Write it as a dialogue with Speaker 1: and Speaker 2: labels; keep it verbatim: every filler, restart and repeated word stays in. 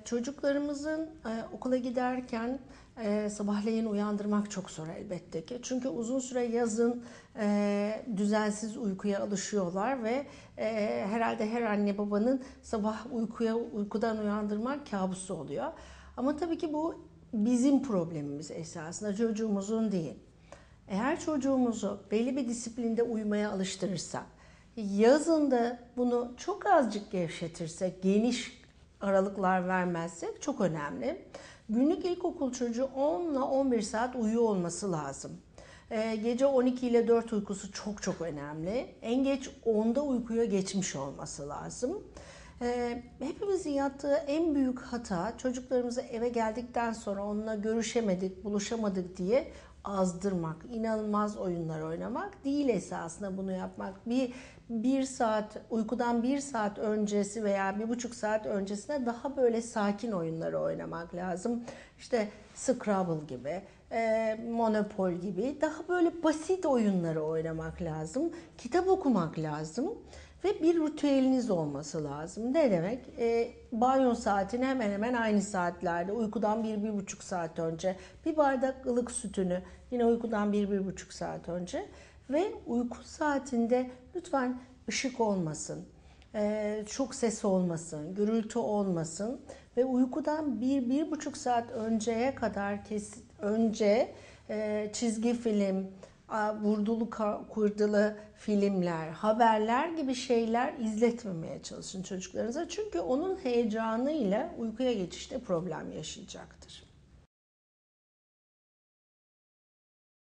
Speaker 1: çocuklarımızın e, okula giderken e, sabahleyin uyandırmak çok zor elbette ki. Çünkü uzun süre yazın e, düzensiz uykuya alışıyorlar ve e, herhalde her anne babanın sabah uykuya uykudan uyandırmak kabusu oluyor. Ama tabii ki bu bizim problemimiz esasında, çocuğumuzun değil. Eğer çocuğumuzu belli bir disiplinde uyumaya alıştırırsak, yazında bunu çok azıcık gevşetirsek, geniş aralıklar vermezsek çok önemli. Günlük ilkokul çocuğu on ile on bir saat uyuyor olması lazım. Ee, gece on iki ile dört uykusu çok çok önemli. En geç onda uykuya geçmiş olması lazım. Ee, hepimizin yaptığı en büyük hata, çocuklarımızı eve geldikten sonra onunla görüşemedik, buluşamadık diye azdırmak, inanılmaz oyunlar oynamak değil esasında bunu yapmak. Bir, bir saat, uykudan bir saat öncesi veya bir buçuk saat öncesine daha böyle sakin oyunları oynamak lazım. İşte Scrabble gibi, e, Monopoly gibi daha böyle basit oyunları oynamak lazım. Kitap okumak lazım. Ve bir ritüeliniz olması lazım. Ne demek? E, banyo saatini hemen hemen aynı saatlerde, uykudan bir, bir buçuk saat önce, bir bardak ılık sütünü yine uykudan bir, bir buçuk saat önce ve uyku saatinde lütfen ışık olmasın, e, çok ses olmasın, gürültü olmasın ve uykudan bir, bir buçuk saat önceye kadar kes, önce e, çizgi film, vurdulu kurdalı filmler, haberler gibi şeyler izletmemeye çalışın çocuklarınıza. Çünkü onun heyecanıyla uykuya geçişte problem yaşayacaktır.